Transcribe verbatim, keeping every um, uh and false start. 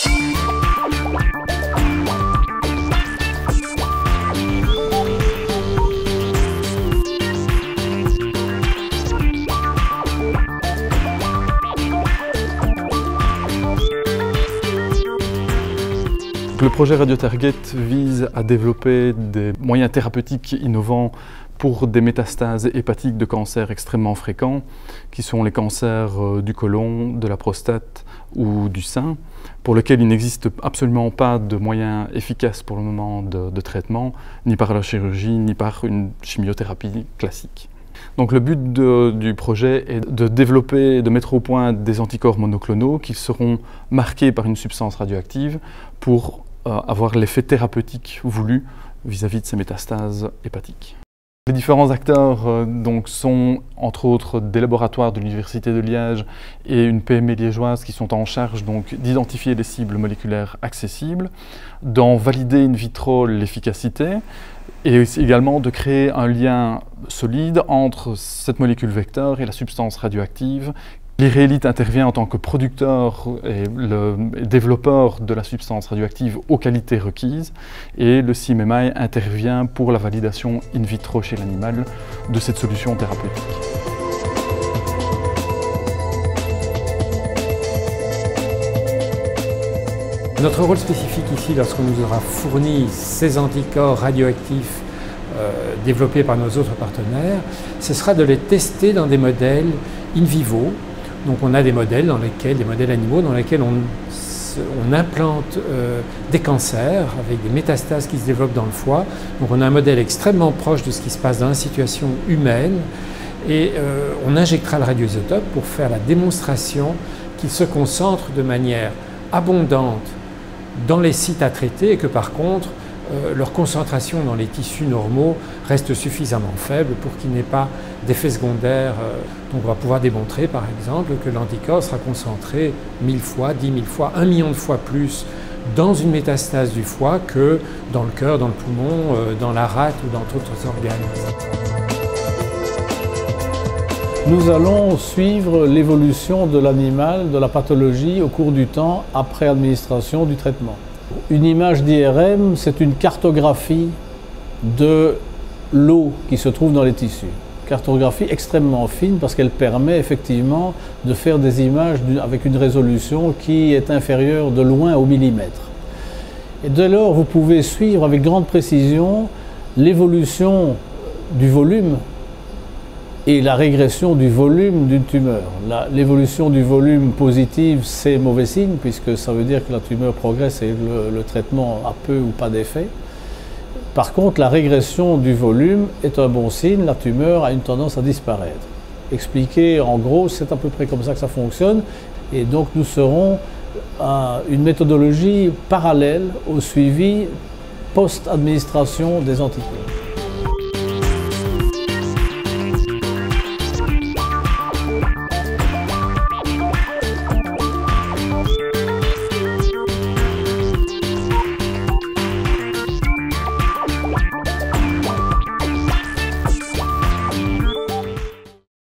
Le projet RadioTarget vise à développer des moyens thérapeutiques innovants pour des métastases hépatiques de cancers extrêmement fréquents, qui sont les cancers du côlon, de la prostate ou du sein, pour lesquels il n'existe absolument pas de moyens efficaces pour le moment de, de traitement, ni par la chirurgie, ni par une chimiothérapie classique. Donc le but de, du projet est de développer, de mettre au point des anticorps monoclonaux qui seront marqués par une substance radioactive pour euh, avoir l'effet thérapeutique voulu vis-à-vis de ces métastases hépatiques. Les différents acteurs euh, donc, sont entre autres des laboratoires de l'Université de Liège et une P M E liégeoise qui sont en charge d'identifier des cibles moléculaires accessibles, d'en valider in vitro l'efficacité et également de créer un lien solide entre cette molécule vecteur et la substance radioactive. L'Iréélite intervient en tant que producteur et le développeur de la substance radioactive aux qualités requises et le C I M M I intervient pour la validation in vitro chez l'animal de cette solution thérapeutique. Notre rôle spécifique ici, lorsqu'on nous aura fourni ces anticorps radioactifs euh, développés par nos autres partenaires, ce sera de les tester dans des modèles in vivo. Donc on a des modèles, dans lesquels, des modèles animaux dans lesquels on, on implante euh, des cancers avec des métastases qui se développent dans le foie. Donc on a un modèle extrêmement proche de ce qui se passe dans la situation humaine et euh, on injectera le radioisotope pour faire la démonstration qu'il se concentre de manière abondante dans les sites à traiter et que par contre euh, leur concentration dans les tissus normaux reste suffisamment faible pour qu'il n'ait pas d'effets secondaires. Euh, donc on va pouvoir démontrer par exemple que l'anticorps sera concentré mille fois, dix mille fois, un million de fois plus dans une métastase du foie que dans le cœur, dans le poumon, euh, dans la rate ou dans d'autres organes. Nous allons suivre l'évolution de l'animal, de la pathologie au cours du temps après administration du traitement. Une image d'I R M, c'est une cartographie de l'eau qui se trouve dans les tissus. Cartographie extrêmement fine parce qu'elle permet effectivement de faire des images avec une résolution qui est inférieure de loin au millimètre. Et dès lors, vous pouvez suivre avec grande précision l'évolution du volume et la régression du volume d'une tumeur. L'évolution du volume positive, c'est mauvais signe, puisque ça veut dire que la tumeur progresse et le, le traitement a peu ou pas d'effet. Par contre, la régression du volume est un bon signe, la tumeur a une tendance à disparaître. Expliqué en gros, c'est à peu près comme ça que ça fonctionne, et donc nous serons à une méthodologie parallèle au suivi post-administration des anticorps.